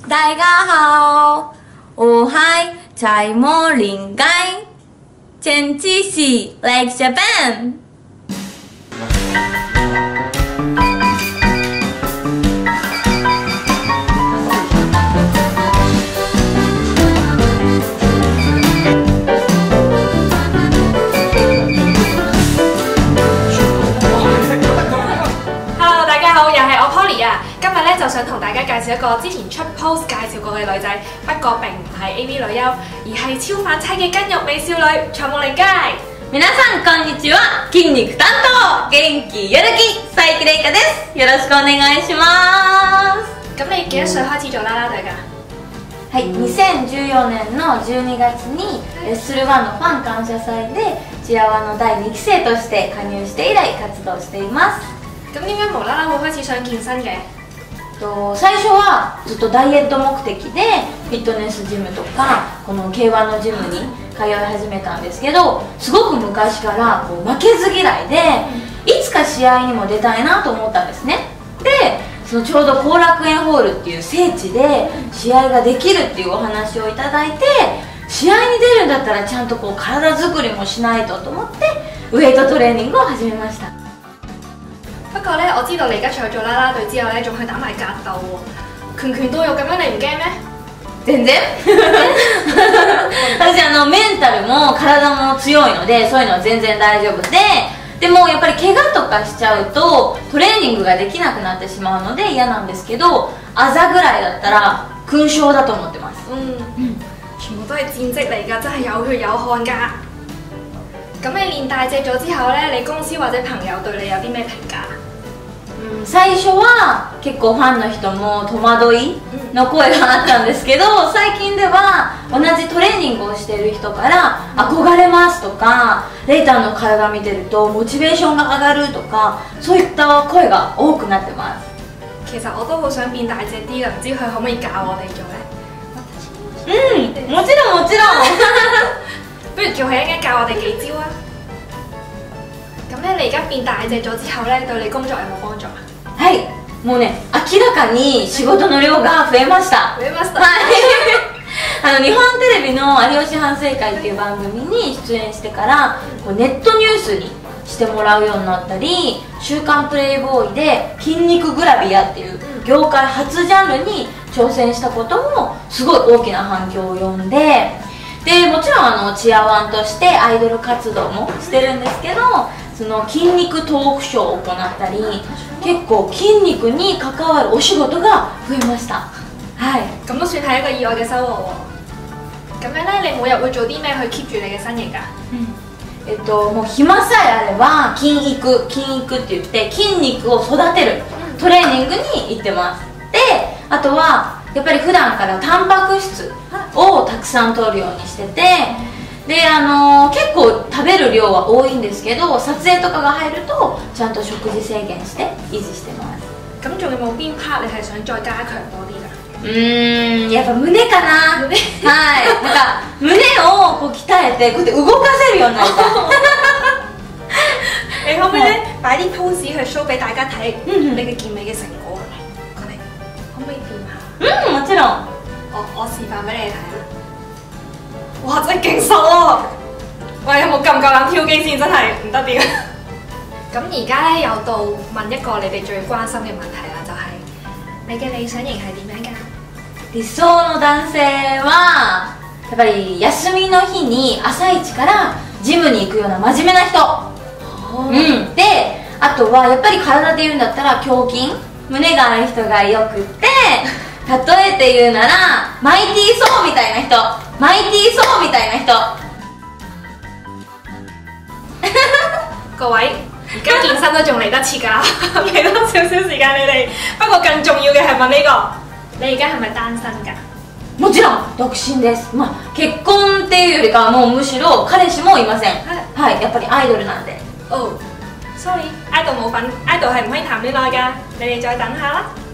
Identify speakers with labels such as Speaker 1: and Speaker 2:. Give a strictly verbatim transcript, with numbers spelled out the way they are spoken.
Speaker 1: 大家好，我係蔡莫林街，前期是 Like Japan。
Speaker 2: Hello， 大家好，又係我 Polly 啊！今日咧就想同大家介紹一個之前出 post 介紹過嘅女仔，不過並唔係 A V 女優，而係超反差嘅筋肉美少女蔡莫玲街。
Speaker 1: 皆さんこんにちは、筋肉担当元気やる気佐伯玲香です。よろしくお願いします。
Speaker 2: 咁你幾多歲開始做啦啦隊㗎？
Speaker 1: はい、にせんじゅうよねんのじゅうにがつにレッスルワンのファン感謝祭でチアワのだいにき生として加入して以来活動しています。
Speaker 2: 咁點解無啦啦會開始想健身嘅？
Speaker 1: と最初はずっとダイエット目的でフィットネスジムとかこの ケーワン のジムに通い始めたんですけど、すごく昔からこう負けず嫌いでいつか試合にも出たいなと思ったんですね。でそのちょうど後楽園ホールっていう聖地で試合ができるっていうお話をいただいて、試合に出るんだったらちゃんとこう体作りもしないとと思ってウェイトトレーニングを始めました。
Speaker 2: 不過咧，我知道你而家除咗做啦啦隊之後咧，仲去打埋格鬥喎，拳拳到肉咁樣，你唔驚咩？
Speaker 1: 全然私あのメンタルも体も強いのでそういうのは全然大丈夫で、でもやっぱり怪我とかしちゃうとトレーニングができなくなってしまうので嫌なんですけど、あざぐらいだったら勲章だと思ってます。
Speaker 2: 嗯，嗯全部都係戰績嚟㗎，真係有血有汗㗎。咁你練大隻咗之後咧，你公司或者朋友對你有啲咩評價？
Speaker 1: 最初は結構ファンの人も戸惑いの声があったんですけど、最近では同じトレーニングをしている人から憧れますとか、レイタンの体見てるとモチベーションが上がるとか、そういった声が多くなってます。
Speaker 2: 其實我都好想變大隻啲㗎，唔知佢可唔可以教我哋做咧？
Speaker 1: うん、もちろんもちろん
Speaker 2: 不如叫佢一陣間教我哋幾招啊！咁咧，你而家變大隻咗之後咧，對你工作有冇幫助啊？
Speaker 1: はい、もうね、明らかに仕事の量が増えました。
Speaker 2: 増えました。
Speaker 1: はいあの日本テレビの「有吉反省会」っていう番組に出演してからこうネットニュースにしてもらうようになったり、「週刊プレイボーイ」で筋肉グラビアっていう業界初ジャンルに挑戦したこともすごい大きな反響を呼んで、でもちろんあのチアワンとしてアイドル活動もしてるんですけど、その筋肉トークショーを行ったり、結構筋肉に関わるお仕事が増えました。はい。
Speaker 2: 咁都算係一個意外嘅收穫喎。咁樣咧，你每日會做啲咩去 keep 住你嘅身形㗎？
Speaker 1: うんえっと、もう暇さえあれば筋育筋育って言って筋肉を育てるトレーニングに行ってます。であとはやっぱり普段からタンパク質をたくさん摂るようにしてて、であのー、結構食べる量は多いんですけど、撮影とかが入るとちゃんと食事制限して維持してます。
Speaker 2: 咁仲有冇邊 part 你係想再加強多啲㗎？
Speaker 1: うーん、やっぱ胸かな。
Speaker 2: 胸
Speaker 1: はい、なんか胸をこう鍛えてこうやって動かせるようになりたい
Speaker 2: 你可唔可以咧擺啲 pose 去 show 俾大家睇
Speaker 1: 嗯嗯
Speaker 2: 你嘅健美嘅成果？過嚟，可唔可以掂下？
Speaker 1: うん、もちろん。
Speaker 2: 我我示範俾你睇啊！哇，真係勁瘦喎！喂，有冇夠唔夠膽挑機先？真係唔得掂。咁而家咧又到問一個你哋最關心嘅問題啦，就係、是、你嘅理想型係點樣㗎？
Speaker 1: 理想の男性はやっぱり休みの日に朝一からジムに行くような真面目な人、うん、であとはやっぱり体で言うんだったら胸筋、胸がある人がよくって例えて言うならマイティー・ソーみたいな人、マイティー・ソーみたいな人
Speaker 2: 各位，而家健身都仲嚟得切㗎，俾多少少時間你哋。不過更重要嘅係問呢、個，你而家係咪單身㗎？
Speaker 1: もちろん独身です。まあ結婚っていうよりかはもうむしろ彼氏もいません。はい、やっぱりアイドルなんで。
Speaker 2: 哦 ，sorry，idol 冇份，idol 係唔可以談戀愛㗎，你哋再等下啦。